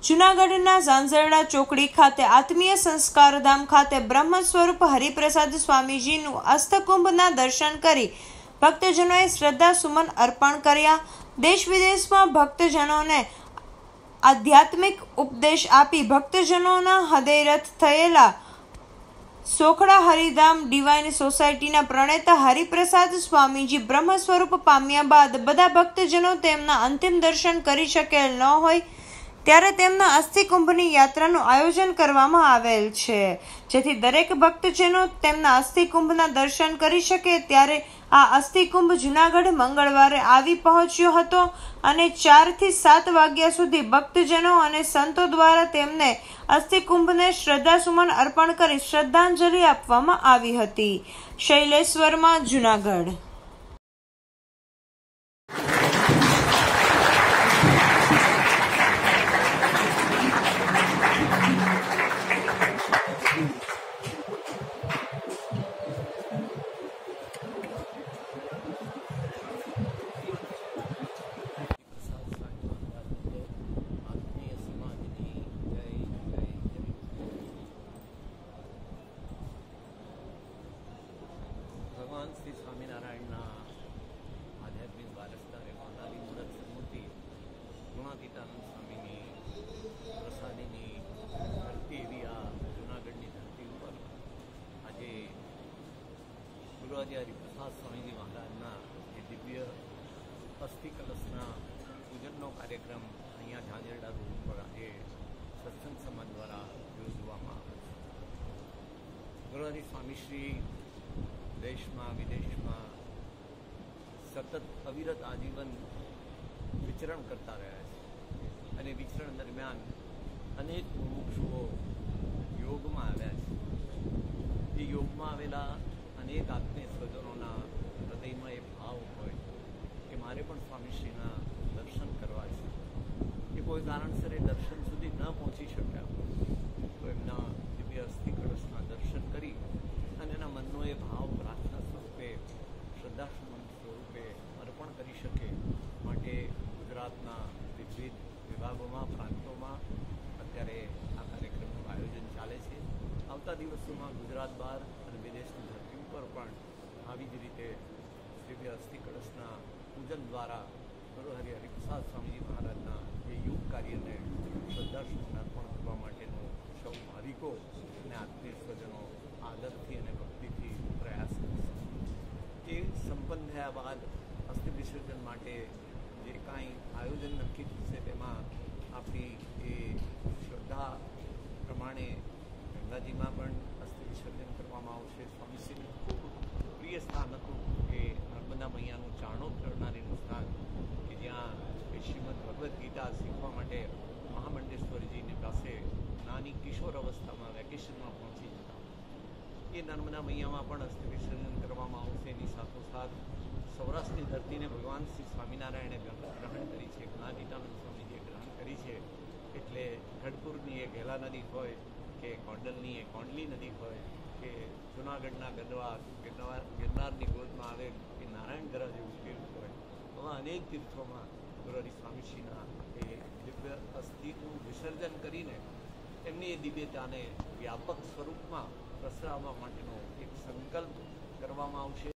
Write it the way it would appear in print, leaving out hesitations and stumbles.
જૂનાગઢના ઝાંઝરડા ચોકડી ખાતે આત્મીય સંસ્કારધામ ખાતે બ્રહ્મ સ્વરૂપ હરિપ્રસાદ સ્વામીજીનું અસ્તકુંભના દર્શન કરી ભક્તજનોએ શ્રદ્ધા સુમન અર્પણ કર્યા। દેશ વિદેશમાં ભક્તજનોને આધ્યાત્મિક ઉપદેશ આપી ભક્તજનોના હૃદયરથ થયેલા સોખડા હરિધામ ડિવાઇન સોસાયટીના પ્રણેતા હરિપ્રસાદ સ્વામીજી બ્રહ્મ સ્વરૂપ પામ્યા બાદ બધા ભક્તજનો તેમના અંતિમ દર્શન કરી શકેલ ન હોય ત્યારે તેમના અસ્થિકુંભની યાત્રાનું આયોજન કરવામાં આવેલ છે, જેથી દરેક ભક્તજનો તેમના અસ્થિકુંભના દર્શન કરી શકે। ત્યારે આ અસ્થિકુંભ જૂનાગઢ મંગળવારે આવી પહોંચ્યો હતો અને 4 થી 7 વાગ્યા સુધી ભક્તજનો અને સંતો દ્વારા તેમને અસ્થિકુંભને શ્રદ્ધાસુમન અર્પણ કરી શ્રદ્ધાંજલિ આપવામાં આવી હતી। શૈલેષ વર્મા, જૂનાગઢ। भगवान श्री स्वामीनारायण आध्यात्मिक वारसदार अनादि मूर्त मूर्ति गुणातीतानंद स्वामी प्रसादी धरती एवं आ जूनागढ़ धरती पर आज गुरुआजी हरिप्रसाद स्वामीजी महाराज दिव्य अस्थि कलशना पूजन कार्यक्रम अँ झांझरड़ा रोड पर आज सत्संग समाज द्वारा योजवामां आवे छे। गुरुआजी स्वामीश्री देश में विदेश में सतत अविरत आजीवन विचरण करता रहा है और विचरण दरमियान अनेक मुमुक्षुओ योग में आव्या छे। योग में आवेला अनेक आत्मीय स्वजनों हृदय में ए भाव होय कि मारे पण स्वामीश्रीना दर्शन करवा छे कि कोई कारणसर ए दर्शन सुधी न पहुंची शक्या तो एमना दिव्य अस्थि कलशना दर्शन करी અને એના મનનો એ ભાવ પ્રાર્થના સ્વરૂપે શ્રદ્ધાસુમન સ્વરૂપે અર્પણ કરી શકે માટે ગુજરાતના વિવિધ વિભાગોમાં પ્રાંતોમાં અત્યારે આ કાર્યક્રમનું આયોજન ચાલે છે। આવતા દિવસોમાં ગુજરાત બહાર અને વિદેશની ધરતી ઉપર પણ આવી જ રીતે દિવ્ય અસ્થિ કળશના પૂજન દ્વારા ગુરુ હરિપ્રસાદ સ્વામીજી મહારાજના એ યોગ કાર્યને શ્રદ્ધાસુમન અર્પણ કરવા માટેનો સૌ ભાવિકો અને આત્મીય સ્વજનો आदरथी और भक्ति प्रयास कर संपन्न थया बाद अस्थि विसर्जन माटे जे काई आयोजन नक्की थशे तेमां आपणी ए श्रद्धा प्रमाणे गंगाजी में पण अस्थि विसर्जन करवामां आवशे। स्वामीश्रीનું खूब प्रिय स्थान हतुं के नर्मदा मैयानुं चारणोद करनारीनुं स्थान कि ज्यां श्रीमद भगवद गीता शीखवा माटे महामंडेश्वरजीनी पासे नानी किशोर अवस्था में वेकेशन में पहुंची जता ये नर्मदा मैया में पण अस्थि विसर्जन करवामां आवशे। एनी साथोसाथ सौराष्ट्रनी धरती ने भगवान श्री स्वामीनारायणे ग्रहण करी है, गुणातीतानंद स्वामीजीए ग्रहण करी है। एटले गढ़पुरनी एक घेला नदी होय के गोंडलनी एक कोंडली नदी होय के जूनागढ़ना गिरनारनी गोदमां आवे के नारायणगढ़ जेवुं तीर्थ होय, आवा अनेक तीर्थोमां गुरुहरि स्वामीश्रीना ए दिव्य अस्थिनुं विसर्जन करीने एमनी ए दिव्यताने व्यापक स्वरूपमां प्रसराववा माटेनो एक संकल्प करवामां आवशे।